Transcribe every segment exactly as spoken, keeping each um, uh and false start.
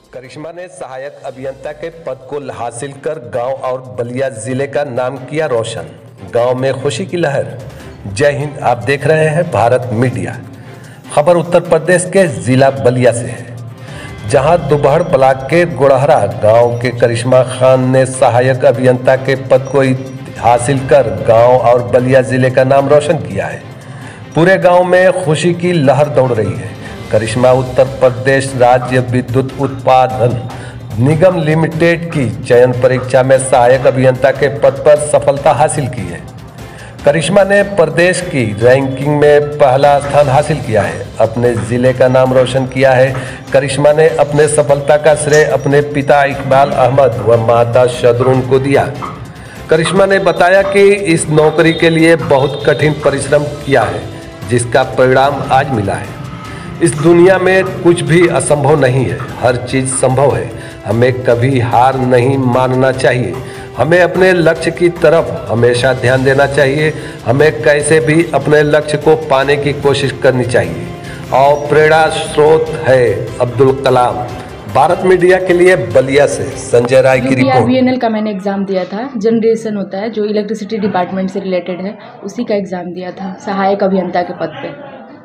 करिश्मा ने सहायक अभियंता के पद को हासिल कर गांव और बलिया जिले का नाम किया रोशन। गांव में खुशी की लहर। जय हिंद, आप देख रहे हैं भारत मीडिया। खबर उत्तर प्रदेश के जिला बलिया से है, जहां दुबहर ब्लॉक के गुड़हरा गांव के करिश्मा खान ने सहायक अभियंता के पद को हासिल कर गांव और बलिया जिले का नाम रोशन किया है। पूरे गांव में खुशी की लहर दौड़ रही है। करिश्मा उत्तर प्रदेश राज्य विद्युत उत्पादन निगम लिमिटेड की चयन परीक्षा में सहायक अभियंता के पद पर सफलता हासिल की है। करिश्मा ने प्रदेश की रैंकिंग में पहला स्थान हासिल किया है, अपने जिले का नाम रोशन किया है। करिश्मा ने अपने सफलता का श्रेय अपने पिता इकबाल अहमद व माता शदरून को दिया। करिश्मा ने बताया कि इस नौकरी के लिए बहुत कठिन परिश्रम किया है, जिसका परिणाम आज मिला है। इस दुनिया में कुछ भी असंभव नहीं है, हर चीज़ संभव है। हमें कभी हार नहीं मानना चाहिए। हमें अपने लक्ष्य की तरफ हमेशा ध्यान देना चाहिए। हमें कैसे भी अपने लक्ष्य को पाने की कोशिश करनी चाहिए। और प्रेरणा स्रोत है अब्दुल कलाम। भारत मीडिया के लिए बलिया से संजय राय की रिपोर्ट। बी एन एल का मैंने एग्ज़ाम दिया था। जनरेशन होता है जो इलेक्ट्रिसिटी डिपार्टमेंट से रिलेटेड है, उसी का एग्ज़ाम दिया था सहायक अभियंता के पद पे।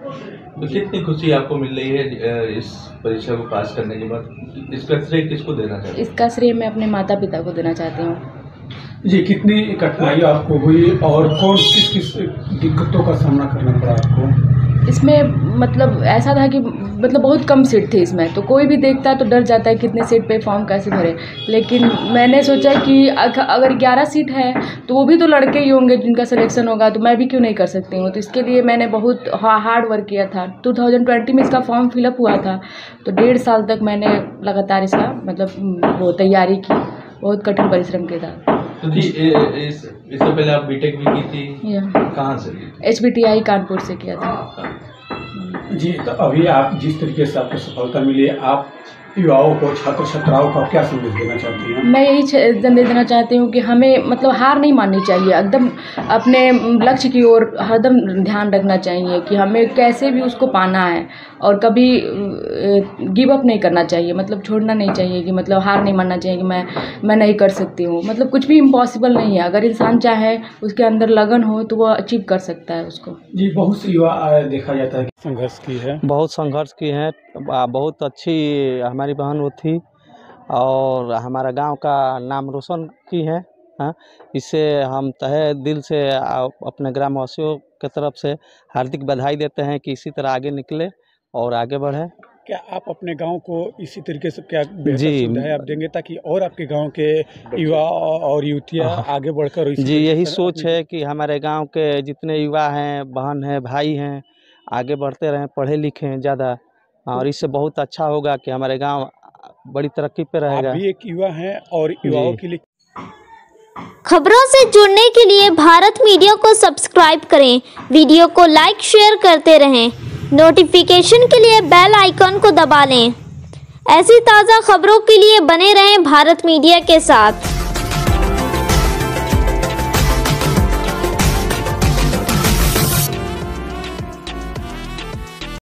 तो कितनी खुशी आपको मिल रही है इस परीक्षा को पास करने के बाद? इसका श्रेय किसको देना चाहते हैं? इसका श्रेय मैं अपने माता पिता को देना चाहती हूँ। जी, कितनी कठिनाइयाँ आपको हुई और कौन किस किस दिक्कतों का सामना करना पड़ा आपको? इसमें मतलब ऐसा था कि मतलब बहुत कम सीट थी इसमें, तो कोई भी देखता है तो डर जाता है कितने सीट पे फॉर्म कैसे भरे। लेकिन मैंने सोचा कि अगर ग्यारह सीट है तो वो भी तो लड़के ही होंगे जिनका सिलेक्शन होगा, तो मैं भी क्यों नहीं कर सकती हूँ। तो इसके लिए मैंने बहुत हार्ड वर्क किया था। टू थाउजेंड ट्वेंटी में इसका फॉर्म फिलअप हुआ था, तो डेढ़ साल तक मैंने लगातार इसका मतलब वो तैयारी की, बहुत कठिन परिश्रम के साथ। तो जी इस इससे पहले आप बीटेक भी की थी, कहाँ से? H B T I Kanpur से किया था। जी, तो अभी आप जिस तरीके से आपको सफलता मिली, आप युवाओं को, छात्र छात्राओं को क्या संदेश देना चाहती हैं? मैं यही संदेश देना चाहती हूँ कि हमें मतलब हार नहीं माननी चाहिए, एकदम अपने लक्ष्य की ओर हरदम ध्यान रखना चाहिए कि हमें कैसे भी उसको पाना है और कभी गिव अप नहीं करना चाहिए, मतलब छोड़ना नहीं चाहिए कि मतलब हार नहीं मानना चाहिए कि मैं मैं नहीं कर सकती हूँ। मतलब कुछ भी इम्पॉसिबल नहीं है, अगर इंसान चाहे, उसके अंदर लगन हो तो वो अचीव कर सकता है उसको। जी, बहुत से युवा देखा जाता है संघर्ष की है, बहुत संघर्ष की हैं। बहुत अच्छी हमारी बहन वो थी और हमारा गांव का नाम रोशन की है। हाँ, इससे हम तहे दिल से अपने ग्रामवासियों की तरफ से हार्दिक बधाई देते हैं कि इसी तरह आगे निकले और आगे बढ़े। क्या आप अपने गांव को इसी तरीके से क्या बेहतर सुविधाएं आप देंगे ताकि और आपके गांव के युवा और युवतियां आगे बढ़कर? जी, यही सोच है कि हमारे गांव के जितने युवा हैं, बहन हैं, भाई हैं, आगे बढ़ते रहें, पढ़े लिखें ज़्यादा, और इससे बहुत अच्छा होगा कि हमारे गांव बड़ी तरक्की पे रहेगा। आप भी एक युवा हैं और युवाओं के लिए। खबरों से जुड़ने के लिए भारत मीडिया को सब्सक्राइब करें, वीडियो को लाइक शेयर करते रहें, नोटिफिकेशन के लिए बेल आइकन को दबा लें। ऐसी ताज़ा खबरों के लिए बने रहें भारत मीडिया के साथ।